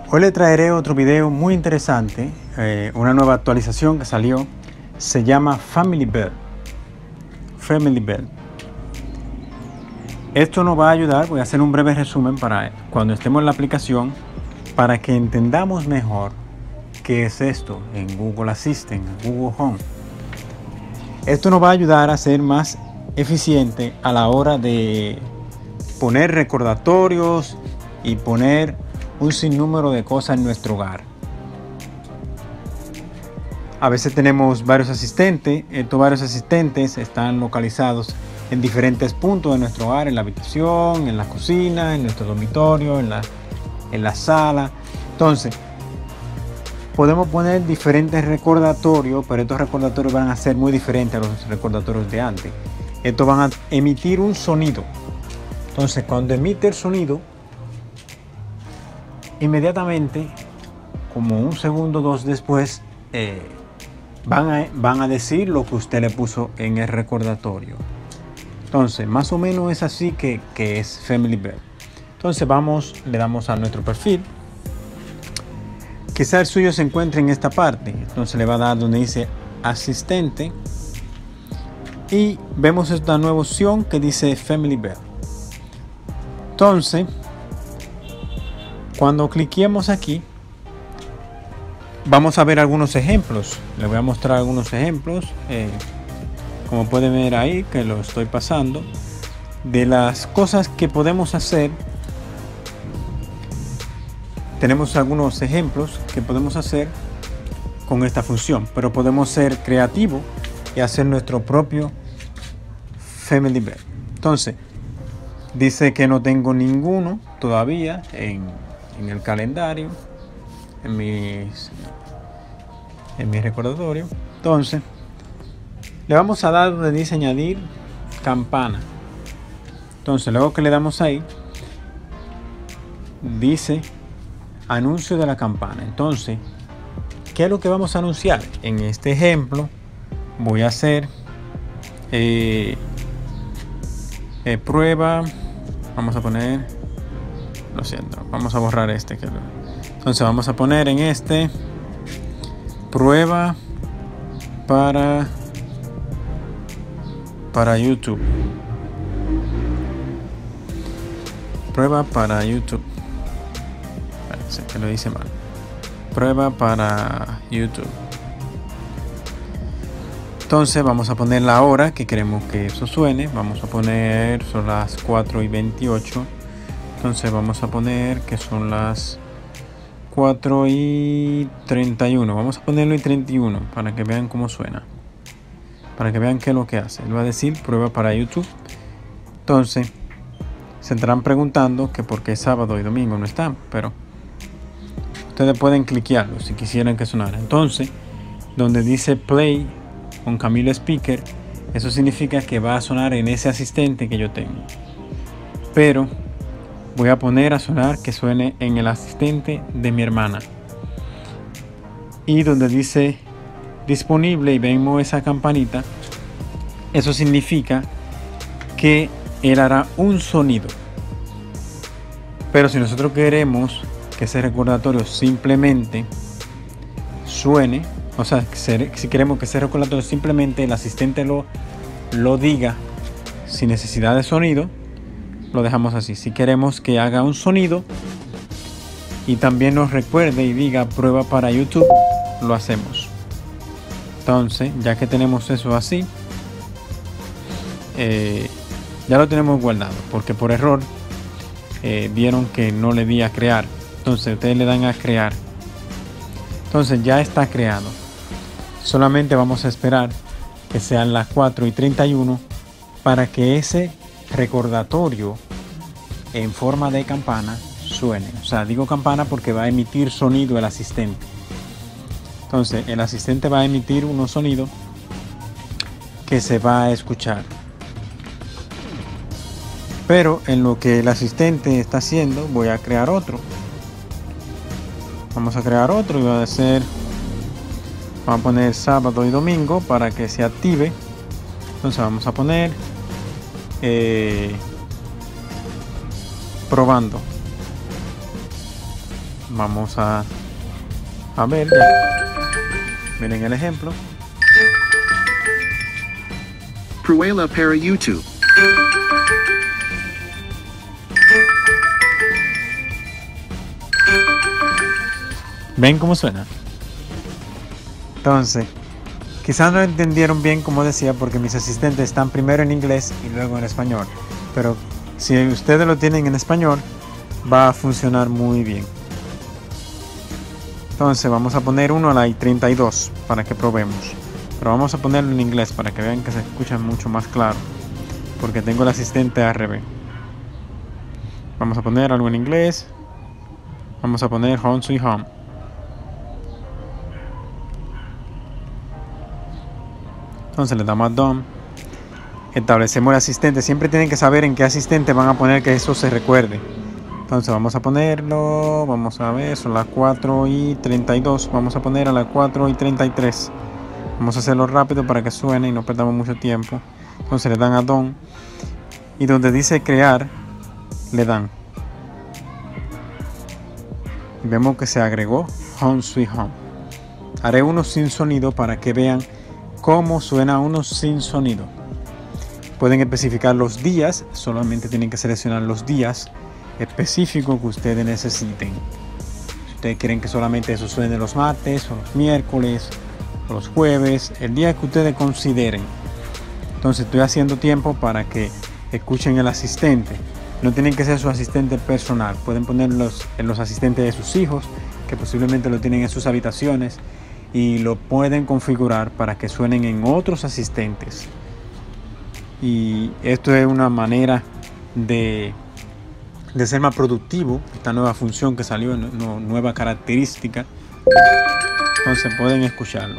Hoy le traeré otro video muy interesante, una nueva actualización que salió, se llama Family Bell. Esto nos va a ayudar, voy a hacer un breve resumen para cuando estemos en la aplicación, para que entendamos mejor qué es esto en Google Assistant, Google Home. Esto nos va a ayudar a ser más eficiente a la hora de poner recordatorios y poner un sinnúmero de cosas en nuestro hogar. A veces tenemos varios asistentes. Estos varios asistentes están localizados en diferentes puntos de nuestro hogar, en la habitación, en la cocina, en nuestro dormitorio, en la sala. Entonces, podemos poner diferentes recordatorios, pero estos recordatorios van a ser muy diferentes a los recordatorios de antes. Estos van a emitir un sonido. Entonces, cuando emite el sonido, inmediatamente, como un segundo o dos después, van a decir lo que usted le puso en el recordatorio. Entonces, más o menos es así que es Family Bell. Entonces le damos a nuestro perfil. Quizá el suyo se encuentre en esta parte. Entonces le va a dar donde dice asistente. Y vemos esta nueva opción que dice Family Bell. Entonces, cuando cliquemos aquí, vamos a ver algunos ejemplos. Les voy a mostrar algunos ejemplos. Como pueden ver ahí, que lo estoy pasando, de las cosas que podemos hacer. Tenemos algunos ejemplos que podemos hacer con esta función, pero podemos ser creativos y hacer nuestro propio Family Bell. Entonces, dice que no tengo ninguno todavía en el calendario, en mi recordatorio. Entonces, le vamos a dar donde dice añadir campana. Entonces, luego que le damos ahí, dice anuncio de la campana. Entonces, ¿qué es lo que vamos a anunciar? En este ejemplo, voy a hacer prueba. Vamos a poner, lo siento, vamos a borrar este. Entonces, vamos a poner en este prueba para YouTube. Prueba para YouTube. Parece que lo hice mal. Prueba para YouTube. Entonces vamos a poner la hora que queremos que eso suene. Vamos a poner, son las 4:28. Entonces vamos a poner que son las 4:31. Vamos a ponerlo en 31 para que vean cómo suena. Para que vean qué es lo que hace. Él va a decir prueba para YouTube. Entonces se estarán preguntando que por qué sábado y domingo no están, pero ustedes pueden cliquearlo si quisieran que sonara. Entonces, donde dice play con Camilo Speaker, eso significa que va a sonar en ese asistente que yo tengo. Pero voy a poner a sonar que suene en el asistente de mi hermana. Y donde dice disponible y vemos esa campanita, eso significa que él hará un sonido. Pero si nosotros queremos que ese recordatorio simplemente suene, o sea, si queremos que ese recordatorio simplemente el asistente lo diga sin necesidad de sonido, lo dejamos así. Si queremos que haga un sonido y también nos recuerde y diga prueba para YouTube, lo hacemos. Entonces, ya que tenemos eso así, ya lo tenemos guardado, porque por error vieron que no le di a crear. Entonces ustedes le dan a crear. Entonces ya está creado. Solamente vamos a esperar que sean las 4:31 para que ese recordatorio en forma de campana suene. O sea, digo campana porque va a emitir sonido el asistente. Entonces el asistente va a emitir unos sonidos que se va a escuchar. Pero en lo que el asistente está haciendo, voy a crear otro. Vamos a crear otro y va a ser, vamos a poner sábado y domingo para que se active. Entonces vamos a poner probando. Vamos a ver ya. Miren el ejemplo. Prueba para YouTube. ¿Ven cómo suena? Entonces, quizás no entendieron bien como decía, porque mis asistentes están primero en inglés y luego en español. Pero si ustedes lo tienen en español, va a funcionar muy bien. Entonces vamos a poner uno a la I32 para que probemos. Pero vamos a ponerlo en inglés para que vean que se escucha mucho más claro. Porque tengo el asistente ARB. Vamos a poner algo en inglés. Vamos a poner Home Sweet Home. Entonces le damos a Done. Establecemos el asistente. Siempre tienen que saber en qué asistente van a poner que eso se recuerde. Entonces vamos a ponerlo. Vamos a ver, son las 4:32. Vamos a poner a las 4:33. Vamos a hacerlo rápido para que suene y no perdamos mucho tiempo. Entonces le dan a Done. Y donde dice crear, le dan. Y vemos que se agregó Home Sweet Home. Haré uno sin sonido para que vean cómo suena uno sin sonido. Pueden especificar los días, solamente tienen que seleccionar los días específicos que ustedes necesiten. Si ustedes quieren que solamente eso suene los martes, o los miércoles, o los jueves, el día que ustedes consideren. Entonces estoy haciendo tiempo para que escuchen el asistente. No tienen que ser su asistente personal, pueden ponerlos en los asistentes de sus hijos, que posiblemente lo tienen en sus habitaciones, y lo pueden configurar para que suenen en otros asistentes. Y esto es una manera de ser más productivo. Esta nueva función que salió, una nueva característica. Entonces pueden escucharlo.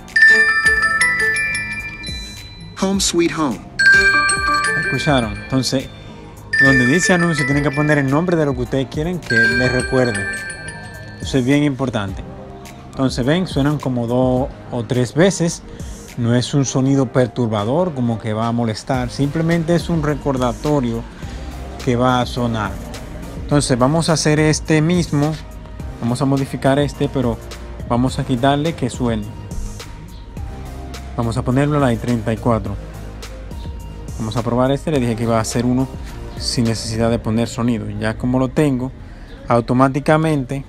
Home Sweet Home. ¿Escucharon? Entonces, donde dice anuncio, tienen que poner el nombre de lo que ustedes quieren que les recuerde. Eso es bien importante. Entonces ven, suenan como 2 o 3 veces. No es un sonido perturbador como que va a molestar. Simplemente es un recordatorio que va a sonar. Entonces vamos a hacer este mismo. Vamos a modificar este, pero vamos a quitarle que suene. Vamos a ponerlo a la I34. Vamos a probar este. Le dije que iba a hacer uno sin necesidad de poner sonido. Ya como lo tengo, automáticamente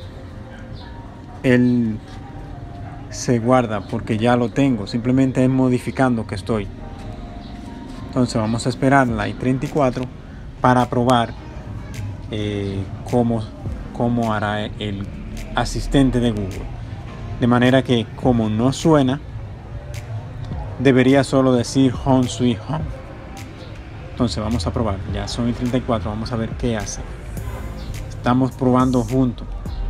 él se guarda porque ya lo tengo. Simplemente es modificando que estoy. Entonces vamos a esperar la I34 para probar cómo hará el asistente de Google. De manera que como no suena, debería solo decir Home Sweet Home. Entonces vamos a probar. Ya son I34. Vamos a ver qué hace. Estamos probando juntos.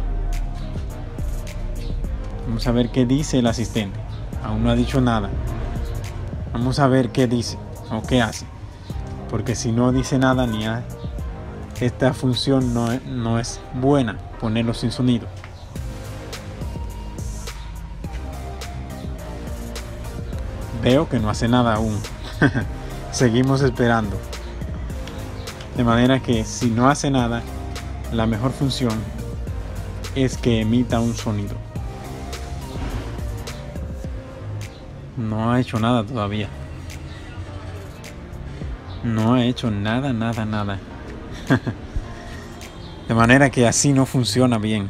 Vamos a ver qué dice el asistente. Aún no ha dicho nada. Vamos a ver qué dice o qué hace. Porque si no dice nada, esta función no es buena, ponerlo sin sonido. Veo que no hace nada aún. Seguimos esperando. De manera que si no hace nada, la mejor función es que emita un sonido. No ha hecho nada todavía. No ha hecho nada. De manera que así no funciona bien.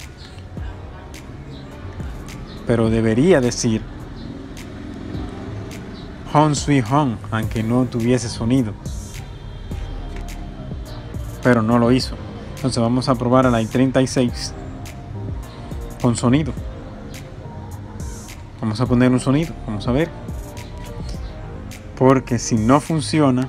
Pero debería decir Home Sweet Home, aunque no tuviese sonido. Pero no lo hizo. Entonces vamos a probar a la I36 con sonido. Vamos a poner un sonido, vamos a ver. Porque si no funciona,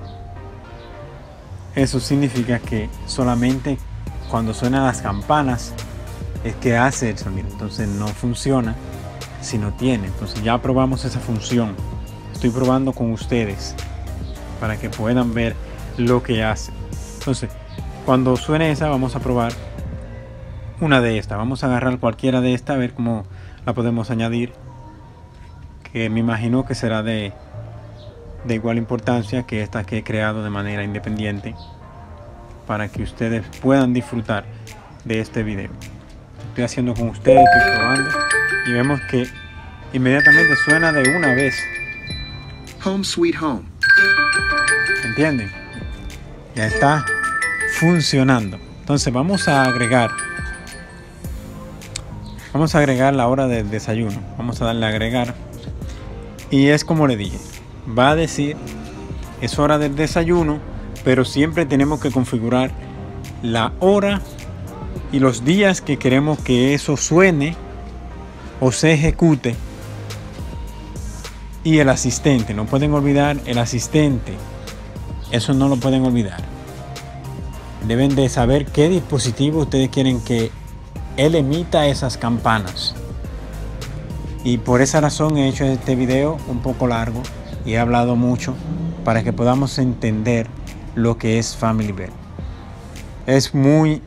eso significa que solamente cuando suenan las campanas es que hace el sonido. Entonces no funciona si no tiene. Entonces ya probamos esa función. Estoy probando con ustedes para que puedan ver lo que hace. Entonces cuando suene esa, vamos a probar una de estas. Vamos a agarrar cualquiera de estas a ver cómo la podemos añadir, que me imagino que será de igual importancia que esta que he creado de manera independiente, para que ustedes puedan disfrutar de este video. Estoy haciendo con ustedes, estoy probando y vemos que inmediatamente suena de una vez. Home Sweet Home. ¿Entienden? Ya está funcionando. Entonces vamos a agregar la hora del desayuno. Vamos a darle a agregar. Y es como le dije, va a decir es hora del desayuno, pero siempre tenemos que configurar la hora y los días que queremos que eso suene o se ejecute. Y el asistente, no pueden olvidar el asistente. Eso no lo pueden olvidar. Deben de saber qué dispositivo ustedes quieren que él emita esas campanas. Y por esa razón he hecho este video un poco largo y he hablado mucho para que podamos entender lo que es Family Bell. Es muy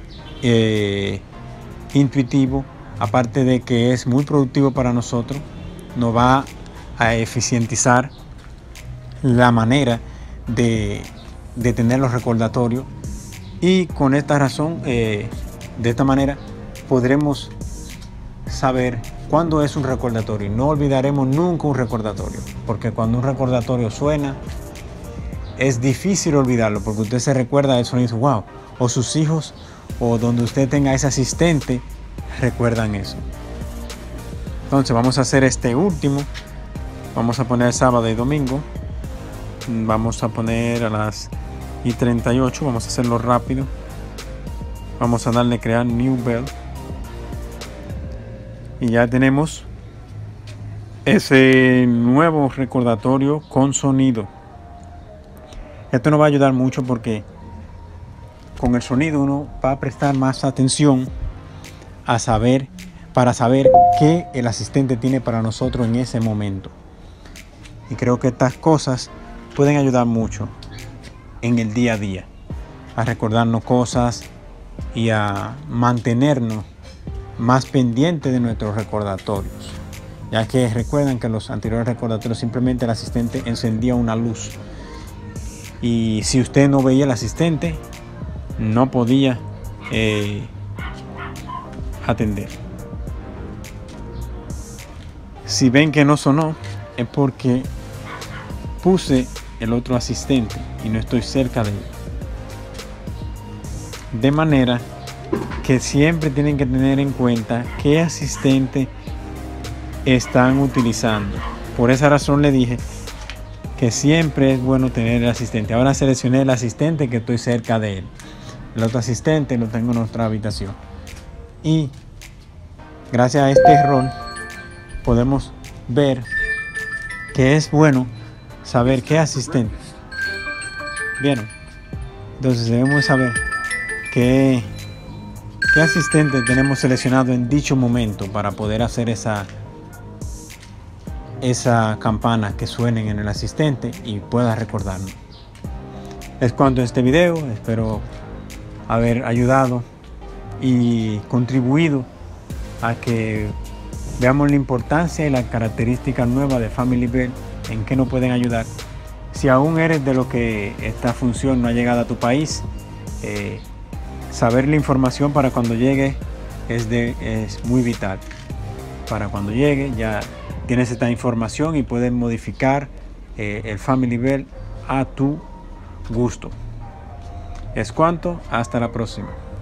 intuitivo, aparte de que es muy productivo para nosotros. Nos va a eficientizar la manera de tener los recordatorios, y con esta razón, de esta manera podremos saber cuándo es un recordatorio. No olvidaremos nunca un recordatorio, porque cuando un recordatorio suena es difícil olvidarlo, porque usted se recuerda del sonido, wow, o sus hijos o donde usted tenga ese asistente recuerdan eso. Entonces vamos a hacer este último. Vamos a poner sábado y domingo. Vamos a poner a las 38. Vamos a hacerlo rápido. Vamos a darle crear New Bell. Y ya tenemos ese nuevo recordatorio con sonido. Esto nos va a ayudar mucho porque con el sonido uno va a prestar más atención para saber qué el asistente tiene para nosotros en ese momento. Y creo que estas cosas pueden ayudar mucho en el día a día, a recordarnos cosas y a mantenernos más pendientes de nuestros recordatorios, ya que recuerdan que los anteriores recordatorios simplemente el asistente encendía una luz y si usted no veía el asistente no podía atender. Si ven que no sonó es porque puse el otro asistente y no estoy cerca de él. De manera que siempre tienen que tener en cuenta qué asistente están utilizando. Por esa razón le dije que siempre es bueno tener el asistente. Ahora seleccioné el asistente que estoy cerca de él. El otro asistente lo tengo en nuestra habitación. Y gracias a este error podemos ver que es bueno saber qué asistente. ¿Vieron? Entonces debemos saber qué asistente tenemos seleccionado en dicho momento para poder hacer esa campana que suenen en el asistente y pueda recordarnos. Es cuanto en este video. Espero haber ayudado y contribuido a que veamos la importancia y las características nuevas de Family Bell, en qué nos pueden ayudar. Si aún eres de lo que esta función no ha llegado a tu país, saber la información para cuando llegue es muy vital. Para cuando llegue ya tienes esta información y puedes modificar el Family Bell a tu gusto. Es cuanto, hasta la próxima.